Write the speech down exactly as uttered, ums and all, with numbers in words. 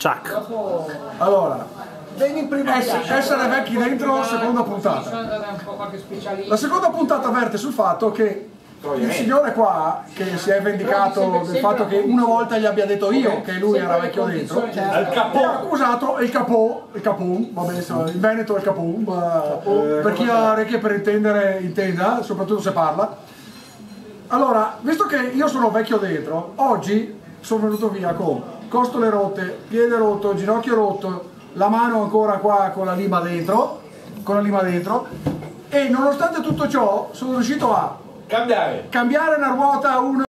Ciak. Allora, essere, essere vecchi dentro, seconda puntata. La seconda puntata verte sul fatto che il signore qua, che si è vendicato del fatto che una volta gli abbia detto io che lui era vecchio dentro, ha accusato il capò, il capon, vabbè, il Veneto è il capon, per chi ha orecchie per intendere, intenda, soprattutto se parla. Allora, visto che io sono vecchio dentro, oggi sono venuto via con costole rotte, piede rotto, ginocchio rotto, la mano ancora qua con la lima dentro, con la lima dentro, e nonostante tutto ciò sono riuscito a cambiare cambiare una ruota, una